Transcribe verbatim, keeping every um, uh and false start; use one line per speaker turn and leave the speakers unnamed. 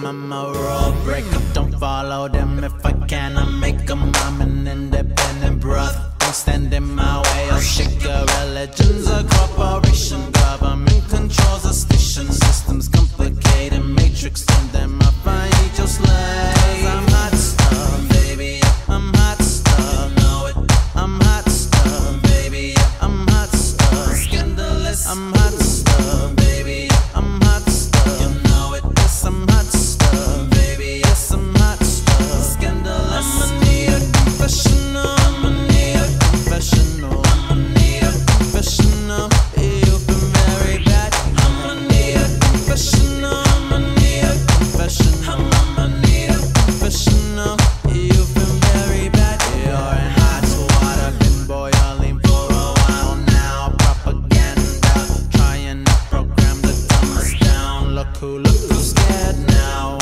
I'm a rule breaker. Don't follow them if I can. I make them. I'm an independent brother. Don't stand in my way. I'll shake your religion's a corporation. Government controls a station. Systems complicated. Matrix on them. I find you just like. Cause I'm hot stuff, baby. I'm hot stuff. Know it. I'm hot stuff, baby. I'm hot stuff. Scandalous. I'm hot stuff, baby. I'm hot stuff. You know it. Yes, I'm hot stuff, baby. Yes, I'm hot stuff. Scandalous. I'ma need a confessional. I'ma need a confessional. I'ma need a confessional. You've been very bad. I'ma need a confessional. I'ma need a confessional. I'ma need a confessional. You've been very bad. You're in hot water, been boiling for a while now. Propaganda, trying to program to dumb us down. Look who, look who's scared now.